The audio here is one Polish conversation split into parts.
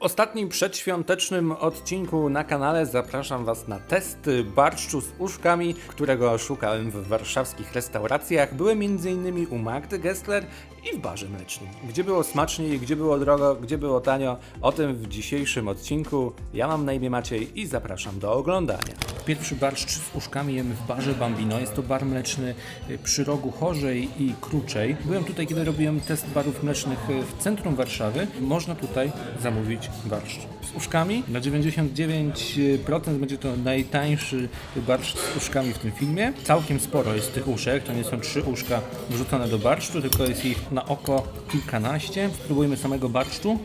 ostatnim przedświątecznym odcinku na kanale zapraszam Was na test barszczu z uszkami, którego szukałem w warszawskich restauracjach. Byłem m.in. u Magdy Gessler i w barze mlecznym. Gdzie było smaczniej, gdzie było drogo, gdzie było tanio, o tym w dzisiejszym odcinku. Ja mam na imię Maciej i zapraszam do oglądania. Pierwszy barszcz z uszkami jemy w barze Bambino. Jest to bar mleczny przy rogu Chorzej i Kruczej. Byłem tutaj, kiedy robiłem test barów mlecznych w centrum Warszawy. Można tutaj zamówić barszcz z uszkami. Na 99% będzie to najtańszy barszcz z uszkami w tym filmie. Całkiem sporo jest tych uszek. To nie są 3 uszka wrzucone do barszczu, tylko jest ich na oko kilkanaście. Spróbujmy samego barszczu.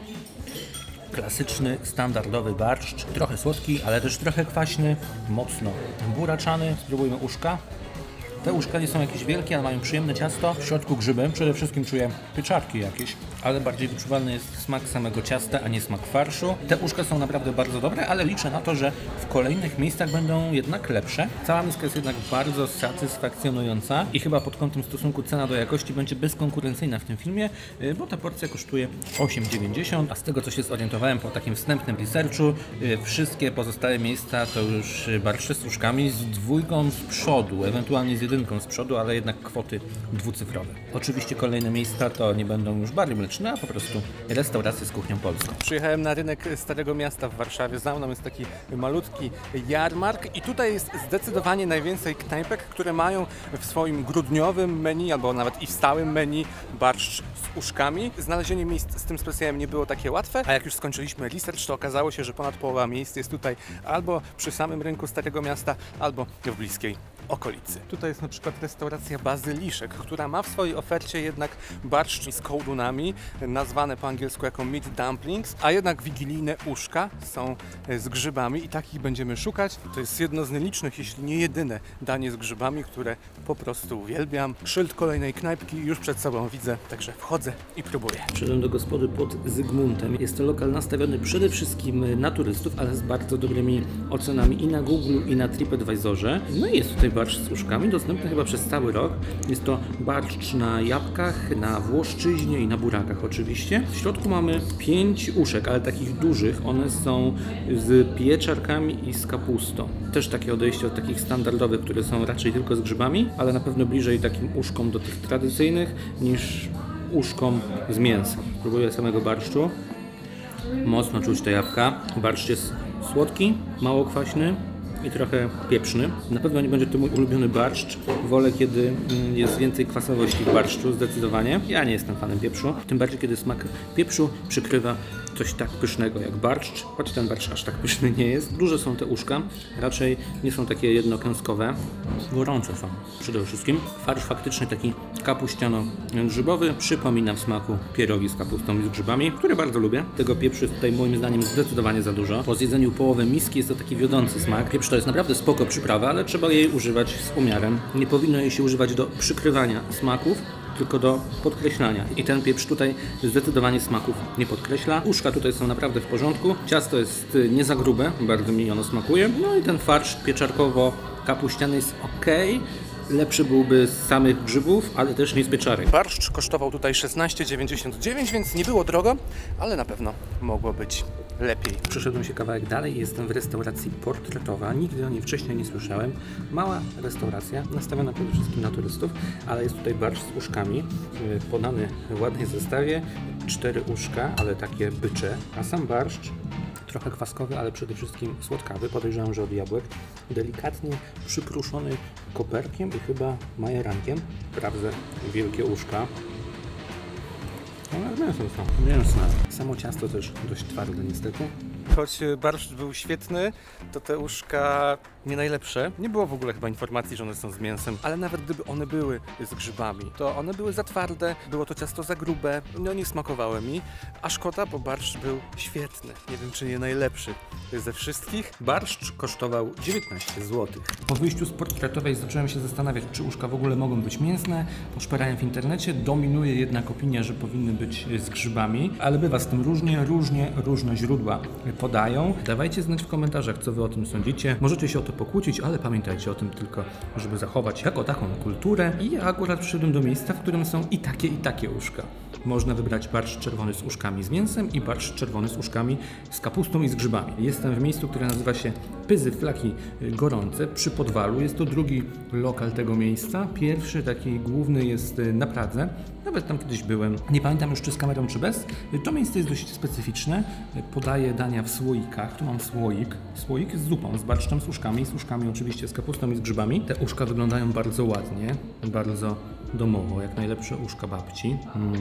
Klasyczny, standardowy barszcz. Trochę słodki, ale też trochę kwaśny. Mocno buraczany. Spróbujmy uszka. Te uszka nie są jakieś wielkie, ale mają przyjemne ciasto. W środku grzyby. Przede wszystkim czuję pieczarki jakieś, ale bardziej wyczuwalny jest smak samego ciasta, a nie smak farszu. Te uszka są naprawdę bardzo dobre, ale liczę na to, że w kolejnych miejscach będą jednak lepsze. Cała miska jest jednak bardzo satysfakcjonująca i chyba pod kątem stosunku cena do jakości będzie bezkonkurencyjna w tym filmie, bo ta porcja kosztuje 8,90, a z tego co się zorientowałem po takim wstępnym researchu, wszystkie pozostałe miejsca to już barszcze z uszkami z 2 z przodu, ewentualnie z 1 z przodu, ale jednak kwoty dwucyfrowe. Oczywiście kolejne miejsca to nie będą już bary mleczne, a po prostu restauracje z kuchnią polską. Przyjechałem na rynek Starego Miasta w Warszawie. Za mną jest taki malutki jarmark i tutaj jest zdecydowanie najwięcej knajpek, które mają w swoim grudniowym menu, albo nawet i w stałym menu barszcz z uszkami. Znalezienie miejsc z tym specjalem nie było takie łatwe, a jak już skończyliśmy research, to okazało się, że ponad połowa miejsc jest tutaj albo przy samym rynku Starego Miasta, albo w bliskiej okolicy. Tutaj jest na przykład restauracja Bazyliszek, która ma w swojej ofercie jednak barszcz z kołdunami, nazwane po angielsku jako meat dumplings, a jednak wigilijne uszka są z grzybami i takich będziemy szukać. To jest jedno z nielicznych, jeśli nie jedyne danie z grzybami, które po prostu uwielbiam. Szyld kolejnej knajpki już przed sobą widzę, także wchodzę i próbuję. Przyszedłem do gospody pod Zygmuntem. Jest to lokal nastawiony przede wszystkim na turystów, ale z bardzo dobrymi ocenami i na Google, i na TripAdvisorze. No i jest tutaj barszcz z uszkami, dostępny chyba przez cały rok. Jest to barszcz na jabłkach, na włoszczyźnie i na burakach oczywiście. W środku mamy 5 uszek, ale takich dużych. One są z pieczarkami i z kapustą. Też takie odejście od takich standardowych, które są raczej tylko z grzybami, ale na pewno bliżej takim uszkom do tych tradycyjnych niż uszkom z mięsa. Próbuję samego barszczu. Mocno czuć te jabłka. Barszcz jest słodki, mało kwaśny i trochę pieprzny. Na pewno nie będzie to mój ulubiony barszcz. Wolę, kiedy jest więcej kwasowości w barszczu, zdecydowanie. Ja nie jestem fanem pieprzu, tym bardziej, kiedy smak pieprzu przykrywa coś tak pysznego jak barszcz, choć ten barszcz aż tak pyszny nie jest. Duże są te uszka, raczej nie są takie jednokęskowe. Gorące są przede wszystkim. Farsz faktycznie taki kapuściano-grzybowy. Przypomina w smaku pierogi z kapustą i z grzybami, które bardzo lubię. Tego pieprzu jest tutaj moim zdaniem zdecydowanie za dużo. Po zjedzeniu połowy miski jest to taki wiodący smak. Pieprz to jest naprawdę spoko przyprawa, ale trzeba jej używać z umiarem. Nie powinno jej się używać do przykrywania smaków, tylko do podkreślania. I ten pieprz tutaj zdecydowanie smaków nie podkreśla. Uszka tutaj są naprawdę w porządku. Ciasto jest nie za grube, bardzo mi ono smakuje. No i ten farsz pieczarkowo-kapuściany jest ok. Lepszy byłby z samych grzybów, ale też nie z pieczarek. Barszcz kosztował tutaj 16,99, więc nie było drogo, ale na pewno mogło być lepiej. Przeszedłem się kawałek dalej, jestem w restauracji Portretowa. Nigdy o niej wcześniej nie słyszałem. Mała restauracja, nastawiona przede wszystkim na turystów, ale jest tutaj barszcz z uszkami, podany w ładnej zestawie. 4 uszka, ale takie bycze, a sam barszcz trochę kwaskowy, ale przede wszystkim słodkawy. Podejrzewam, że od jabłek. Delikatnie przypruszony koperkiem i chyba majerankiem. Sprawdzę wielkie uszka. Ale mięsne są. Mięsne. Samo ciasto też dość twarde niestety. Choć barszcz był świetny, to te uszka nie najlepsze. Nie było w ogóle chyba informacji, że one są z mięsem, ale nawet gdyby one były z grzybami, to one były za twarde, było to ciasto za grube, no nie smakowały mi, a szkoda, bo barszcz był świetny. Nie wiem, czy nie najlepszy ze wszystkich. Barszcz kosztował 19 zł. Po wyjściu z Portretowej zacząłem się zastanawiać, czy uszka w ogóle mogą być mięsne. Poszperałem w internecie, dominuje jednak opinia, że powinny być z grzybami, ale bywa z tym różnie, różne źródła podają. Dawajcie znać w komentarzach, co wy o tym sądzicie. Możecie się o to pokłócić, ale pamiętajcie o tym tylko, żeby zachować jako taką kulturę. I ja akurat przyszedłem do miejsca, w którym są i takie uszka. Można wybrać barszcz czerwony z uszkami z mięsem i barszcz czerwony z uszkami z kapustą i z grzybami. Jestem w miejscu, które nazywa się Pyzy Flaki Gorące przy Podwalu. Jest to drugi lokal tego miejsca. Pierwszy, taki główny, jest na Pradze. Nawet tam kiedyś byłem. Nie pamiętam już, czy z kamerą, czy bez. To miejsce jest dość specyficzne. Podaję dania w słoikach. Tu mam słoik z zupą, z barszczem z uszkami oczywiście z kapustą i z grzybami. Te uszka wyglądają bardzo ładnie, bardzo domowo, jak najlepsze uszka babci.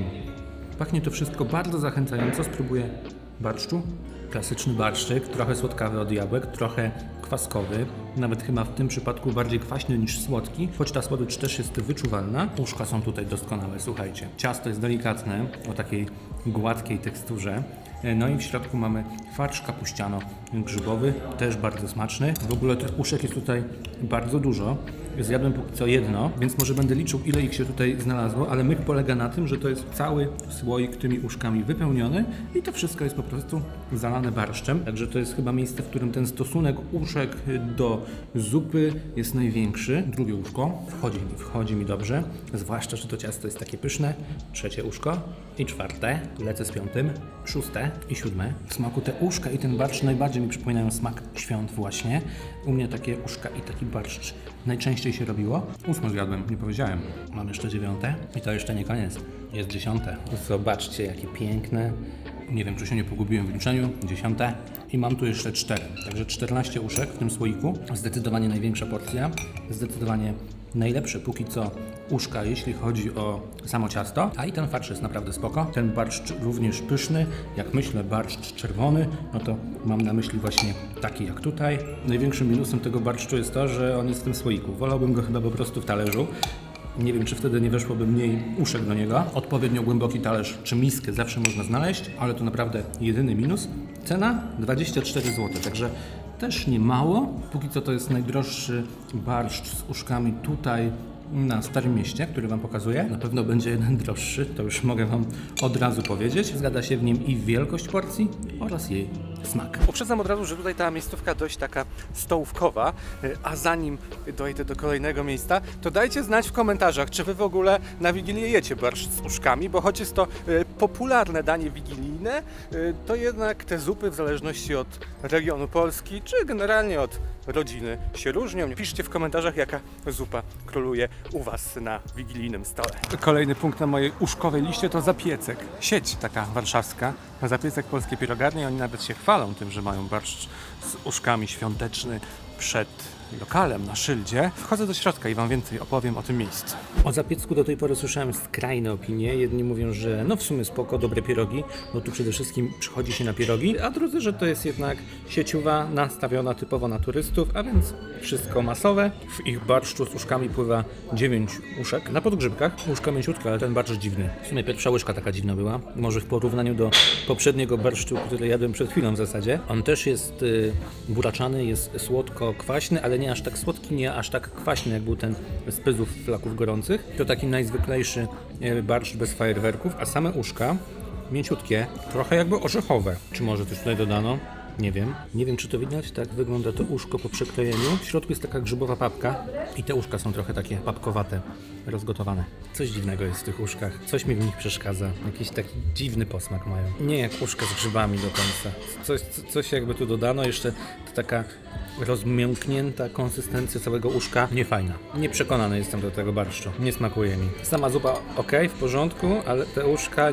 Pachnie to wszystko bardzo zachęcająco. Spróbuję barszczu. Klasyczny barszczyk, trochę słodkawy od jabłek, trochę kwaskowy, nawet chyba w tym przypadku bardziej kwaśny niż słodki, choć ta słodycz też jest wyczuwalna. Uszka są tutaj doskonałe, słuchajcie. Ciasto jest delikatne, o takiej gładkiej teksturze. No i w środku mamy farsz kapuściano-grzybowy, też bardzo smaczny. W ogóle tych uszek jest tutaj bardzo dużo. Zjadłem póki co jedno, więc może będę liczył, ile ich się tutaj znalazło, ale myk polega na tym, że to jest cały słoik tymi uszkami wypełniony i to wszystko jest po prostu zalane barszczem. Także to jest chyba miejsce, w którym ten stosunek uszek do zupy jest największy. Drugie uszko wchodzi mi dobrze, zwłaszcza, że to ciasto jest takie pyszne. Trzecie uszko i czwarte, lecę z piątym, szóste i siódme. W smaku te uszka i ten barszcz najbardziej mi przypominają smak świąt właśnie. U mnie takie uszka i taki barszcz najczęściej się robiło. 8 zjadłem, nie powiedziałem. Mam jeszcze 9 i to jeszcze nie koniec. Jest 10. Zobaczcie, jakie piękne. Nie wiem, czy się nie pogubiłem w liczeniu. 10. I mam tu jeszcze 4. Także 14 uszek w tym słoiku. Zdecydowanie największa porcja. Zdecydowanie najlepsze póki co uszka, jeśli chodzi o samo ciasto. A i ten farsz jest naprawdę spoko. Ten barszcz również pyszny. Jak myślę barszcz czerwony, no to mam na myśli właśnie taki jak tutaj. Największym minusem tego barszczu jest to, że on jest w tym słoiku. Wolałbym go chyba po prostu w talerzu. Nie wiem, czy wtedy nie weszłoby mniej uszek do niego. Odpowiednio głęboki talerz czy miskę zawsze można znaleźć, ale to naprawdę jedyny minus. Cena 24 zł, także też nie mało. Póki co to jest najdroższy barszcz z uszkami tutaj na Starym Mieście, który Wam pokazuję. Na pewno będzie jeden droższy, to już mogę Wam od razu powiedzieć. Zgadza się w nim i wielkość porcji oraz jej smak. Uprzedzam od razu, że tutaj ta miejscówka dość taka stołówkowa, a zanim dojdę do kolejnego miejsca, to dajcie znać w komentarzach, czy Wy w ogóle na Wigilię jecie barszcz z uszkami, bo choć jest to popularne danie wigilijne, to jednak te zupy w zależności od regionu Polski, czy generalnie od rodziny się różnią. Piszcie w komentarzach, jaka zupa króluje u Was na wigilijnym stole. Kolejny punkt na mojej uszkowej liście to Zapiecek. Sieć taka warszawska, Zapiecek Polskie Pierogarnie. Oni nawet się chwalą tym, że mają barszcz z uszkami świąteczny przed lokalem na szyldzie. Wchodzę do środka i Wam więcej opowiem o tym miejscu. O Zapiecku do tej pory słyszałem skrajne opinie. Jedni mówią, że no w sumie spoko, dobre pierogi, bo tu przede wszystkim przychodzi się na pierogi, a drudzy, że to jest jednak sieciowa, nastawiona typowo na turystów, a więc wszystko masowe. W ich barszczu z uszkami pływa 9 uszek. Na podgrzybkach uszka mięciutka, ale ten barszcz dziwny. W sumie pierwsza łyżka taka dziwna była. Może w porównaniu do poprzedniego barszczu, który jadłem przed chwilą w zasadzie. On też jest buraczany, jest słodko-kwaśny, ale nie aż tak słodki, nie aż tak kwaśny, jak był ten z Pyzów Flaków Gorących. To taki najzwyklejszy barszcz bez fajerwerków, a same uszka mięciutkie, trochę jakby orzechowe. Czy może coś tutaj dodano? Nie wiem. Nie wiem, czy to widać. Tak wygląda to uszko po przekrojeniu. W środku jest taka grzybowa papka i te uszka są trochę takie papkowate, rozgotowane. Coś dziwnego jest w tych uszkach. Coś mi w nich przeszkadza. Jakiś taki dziwny posmak mają. Nie jak uszka z grzybami do końca. Coś jakby tu dodano. Jeszcze to taka rozmięknięta konsystencja całego uszka. Niefajna. Nieprzekonany jestem do tego barszczu. Nie smakuje mi. Sama zupa ok, w porządku, ale te uszka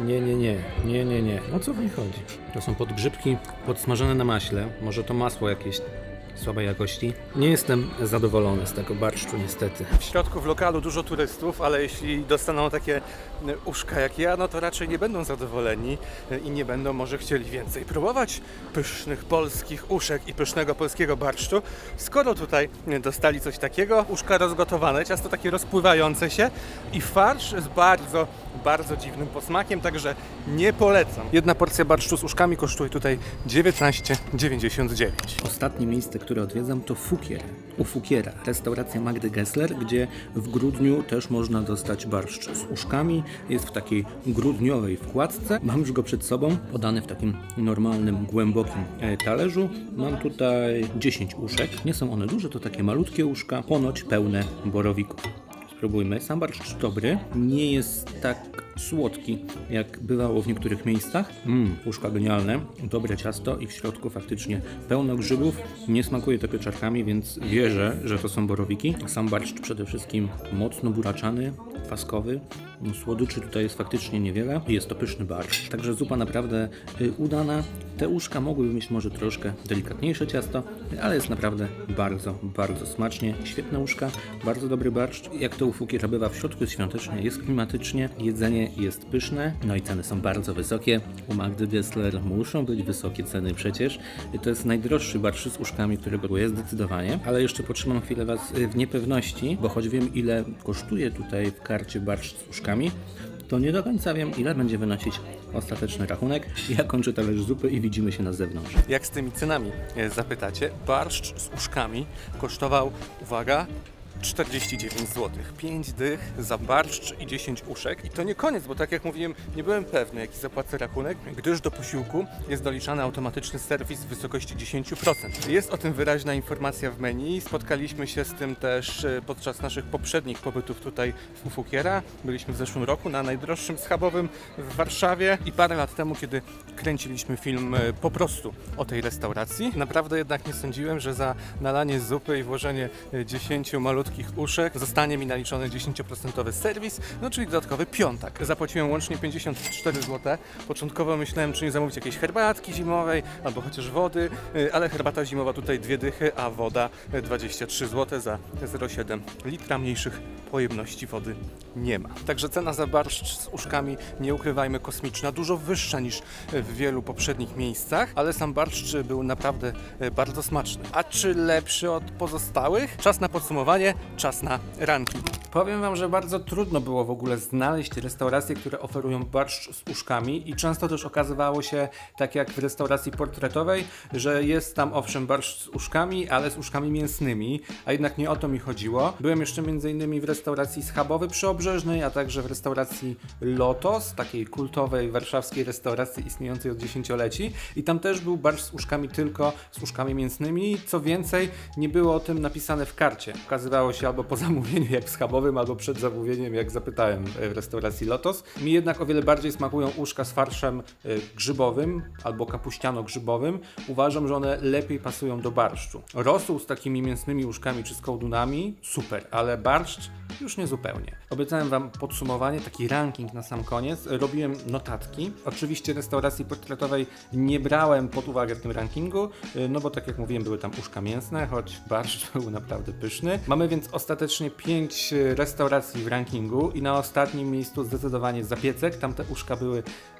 nie. O co w nich chodzi? To są podgrzybki podsmażone na maśle. Może to masło jakieś słabej jakości. Nie jestem zadowolony z tego barszczu niestety. W środku w lokalu dużo turystów, ale jeśli dostaną takie uszka jak ja, no to raczej nie będą zadowoleni i nie będą może chcieli więcej próbować pysznych polskich uszek i pysznego polskiego barszczu. Skoro tutaj dostali coś takiego, uszka rozgotowane, ciasto takie rozpływające się i farsz z bardzo dziwnym posmakiem, także nie polecam. Jedna porcja barszczu z uszkami kosztuje tutaj 19,99. Ostatnie miejsce, które odwiedzam, to Fukier. U Fukiera, restauracja Magdy Gessler, gdzie w grudniu też można dostać barszcz z uszkami. Jest w takiej grudniowej wkładce. Mam już go przed sobą, podany w takim normalnym, głębokim talerzu. Mam tutaj 10 uszek. Nie są one duże, to takie malutkie uszka, ponoć pełne borowików. Spróbujmy. Sam barszcz dobry, nie jest tak słodki, jak bywało w niektórych miejscach. Uszka genialne, dobre ciasto i w środku faktycznie pełno grzybów. Nie smakuje to pieczarkami, więc wierzę, że to są borowiki. Sam barszcz przede wszystkim mocno buraczany, kwaskowy. Słodyczy tutaj jest faktycznie niewiele. Jest to pyszny barszcz, także zupa naprawdę udana. Te uszka mogłyby mieć może troszkę delikatniejsze ciasto, ale jest naprawdę bardzo, bardzo smacznie. Świetne uszka, bardzo dobry barszcz. Jak to u Fukiera bywa, w środku jest świątecznie, jest klimatycznie, jedzenie jest pyszne, no i ceny są bardzo wysokie. U Magdy Gessler muszą być wysokie ceny przecież. To jest najdroższy barszcz z uszkami, którego jest zdecydowanie, ale jeszcze potrzymam chwilę Was w niepewności, bo choć wiem, ile kosztuje tutaj w karcie barszcz z uszkami, to nie do końca wiem, ile będzie wynosić ostateczny rachunek. Ja kończę talerz zupy i widzimy się na zewnątrz. Jak z tymi cenami zapytacie, barszcz z uszkami kosztował, uwaga, 49 zł. 5 dych za barszcz i 10 uszek. I to nie koniec, bo tak jak mówiłem, nie byłem pewny, jaki zapłacę rachunek, gdyż do posiłku jest doliczany automatyczny serwis w wysokości 10%. Jest o tym wyraźna informacja w menu. Spotkaliśmy się z tym też podczas naszych poprzednich pobytów tutaj w Fukiera. Byliśmy w zeszłym roku na najdroższym schabowym w Warszawie i parę lat temu, kiedy kręciliśmy film po prostu o tej restauracji. Naprawdę jednak nie sądziłem, że za nalanie zupy i włożenie 10 malutkich uszek zostanie mi naliczony 10% serwis, no czyli dodatkowy piątak. Zapłaciłem łącznie 54 zł. Początkowo myślałem, czy nie zamówić jakiejś herbatki zimowej albo chociaż wody, ale herbata zimowa tutaj 2 dychy, a woda 23 zł za 0,7 litra. Mniejszych pojemności wody nie ma. Także cena za barszcz z uszkami, nie ukrywajmy, kosmiczna, dużo wyższa niż w wielu poprzednich miejscach, ale sam barszcz był naprawdę bardzo smaczny. A czy lepszy od pozostałych? Czas na podsumowanie, czas na ranking. Powiem Wam, że bardzo trudno było w ogóle znaleźć restauracje, które oferują barszcz z uszkami i często też okazywało się, tak jak w restauracji portretowej, że jest tam owszem barszcz z uszkami, ale z uszkami mięsnymi, a jednak nie o to mi chodziło. Byłem jeszcze m.in. w restauracji Schabowy przy Obrzeżnej, a także w restauracji Lotos, takiej kultowej warszawskiej restauracji istniejącej od dziesięcioleci i tam też był barszcz z uszkami, tylko z uszkami mięsnymi. Co więcej, nie było o tym napisane w karcie. Okazywało się albo po zamówieniu jak w Schabowym, albo przed zamówieniem jak zapytałem w restauracji Lotos. Mi jednak o wiele bardziej smakują uszka z farszem grzybowym albo kapuściano-grzybowym. Uważam, że one lepiej pasują do barszczu. Rosół z takimi mięsnymi uszkami czy z kołdunami super, ale barszcz już nie zupełnie. Obiecałem Wam podsumowanie, taki ranking na sam koniec. Robiłem notatki. Oczywiście restauracji portretowej nie brałem pod uwagę w tym rankingu, no bo tak jak mówiłem, były tam uszka mięsne, choć barszcz był naprawdę pyszny. Mamy więc ostatecznie 5 restauracji w rankingu i na ostatnim miejscu zdecydowanie Zapiecek. Tam te uszka były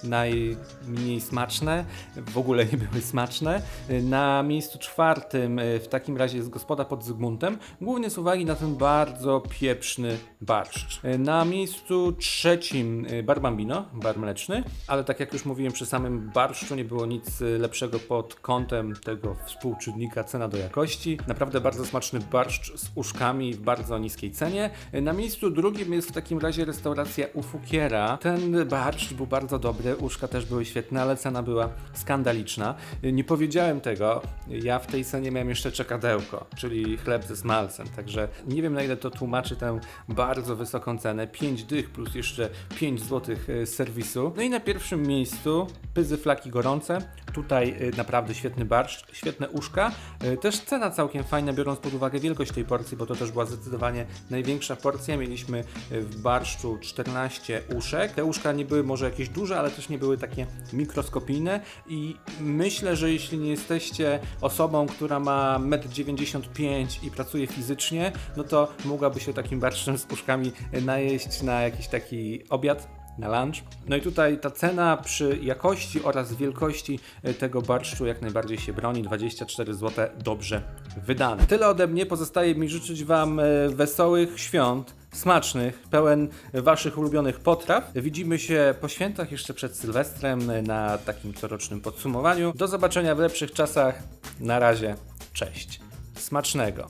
najmniej smaczne, w ogóle nie były smaczne. Na miejscu 4 w takim razie jest Gospoda pod Zygmuntem, głównie z uwagi na ten bardzo pieprzny barszcz. Na miejscu 3 Bar Bambino, bar mleczny, ale tak jak już mówiłem, przy samym barszczu nie było nic lepszego pod kątem tego współczynnika cena do jakości. Naprawdę bardzo smaczny barszcz z uszkami w bardzo niskiej cenie. Na miejscu 2 jest w takim razie restauracja u Fukiera. Ten barszcz był bardzo dobry, uszka też były świetne, ale cena była skandaliczna. Nie powiedziałem tego, ja w tej cenie miałem jeszcze czekadełko, czyli chleb ze smalcem, także nie wiem, na ile to tłumaczy tę bardzo wysoką cenę, 5 dych plus jeszcze 5 zł serwisu. No i na pierwszym miejscu Pyzy Flaki Gorące. Tutaj naprawdę świetny barszcz, świetne uszka. Też cena całkiem fajna, biorąc pod uwagę wielkość tej porcji, bo to też była zdecydowanie największa porcja. Mieliśmy w barszczu 14 uszek. Te uszka nie były może jakieś duże, ale też nie były takie mikroskopijne i myślę, że jeśli nie jesteście osobą, która ma 1,95 m i pracuje fizycznie, no to mogłaby się takim barszczem z uszkami najeść na jakiś taki obiad, na lunch. No i tutaj ta cena przy jakości oraz wielkości tego barszczu jak najbardziej się broni. 24 zł dobrze wydane. Tyle ode mnie. Pozostaje mi życzyć Wam wesołych świąt, smacznych, pełen Waszych ulubionych potraw. Widzimy się po świętach, jeszcze przed Sylwestrem, na takim corocznym podsumowaniu. Do zobaczenia w lepszych czasach. Na razie. Cześć. Smacznego!